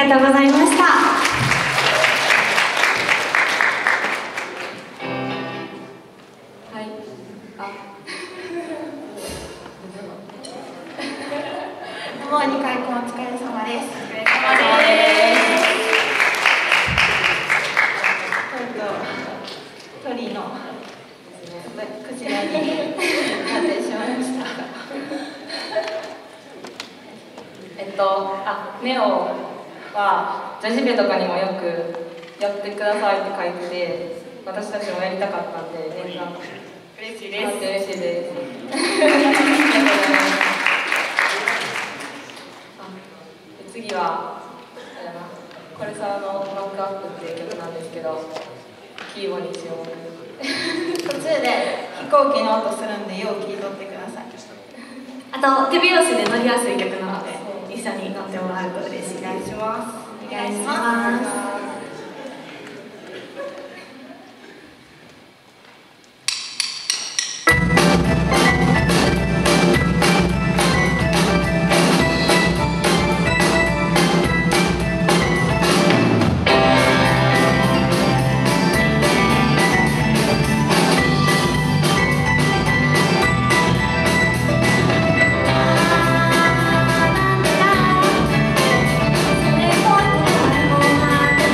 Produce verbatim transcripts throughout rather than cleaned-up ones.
がとうございました。はい、あもうにかいこお疲れ様です。お疲れ様です。ちょっと鳥のクジラになってしまいました。えっとあネオは女子部とかにもよくやってくださいって書いてて、私たちもやりたかったんで念願嬉しいです。嬉しいです。ありがとうございます。次はあれだな、これさのバックアップっていう曲なんですけど、キーボにしよう。途中で飛行機の音するんでよう聞いとってください。あと手拍子で乗りやすい曲なので一緒に乗ってもらうと嬉しいです。お願いします。お願いします。 それも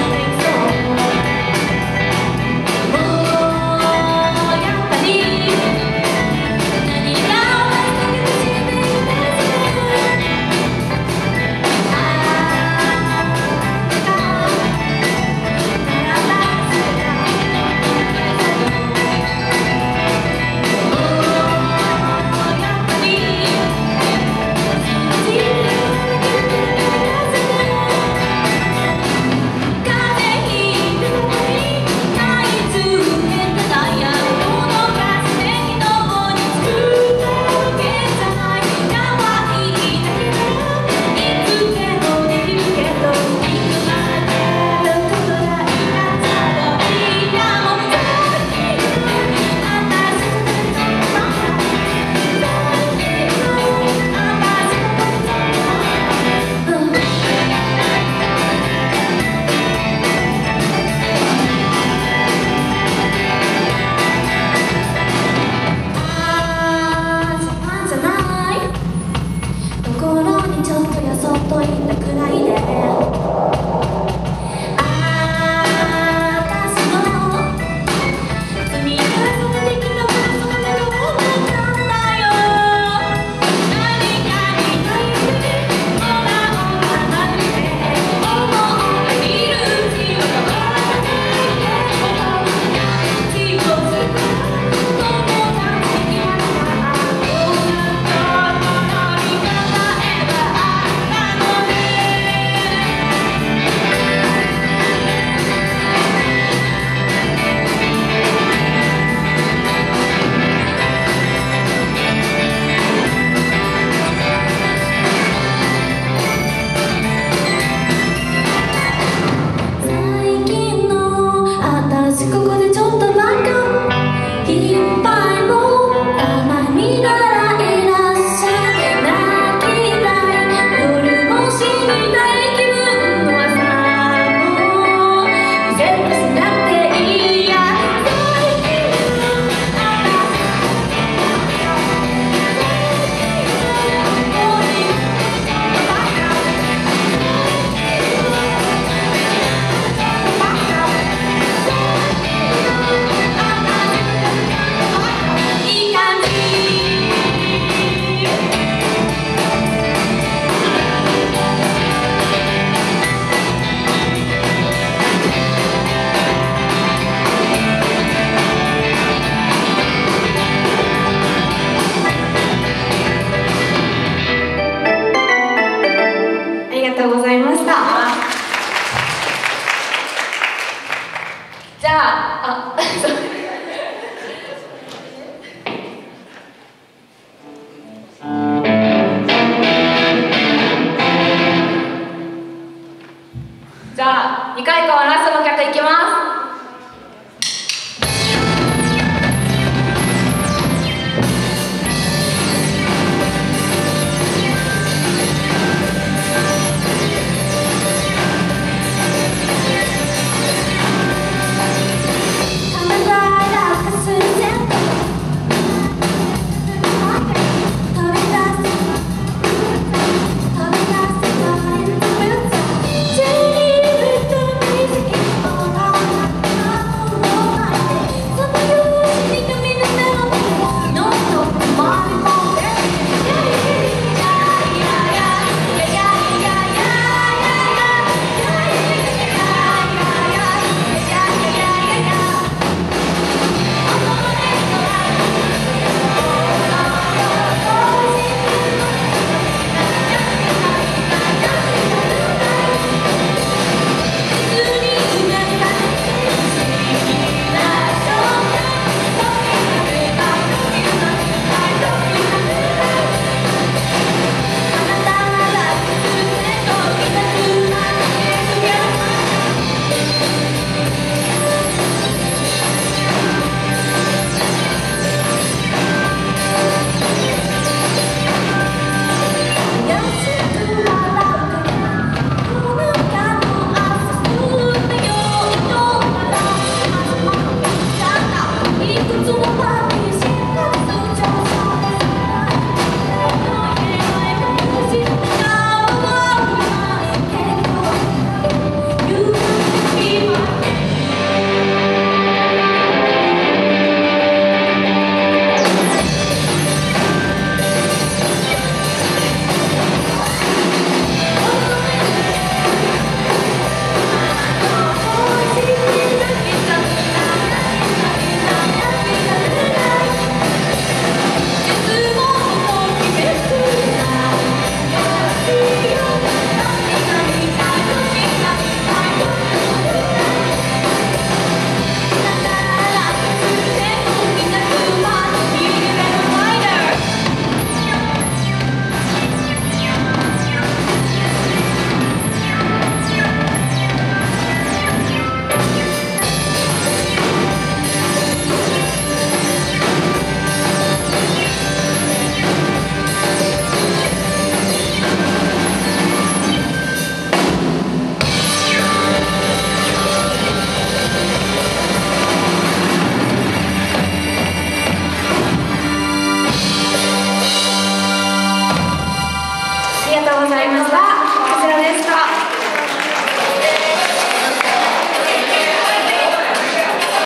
いました。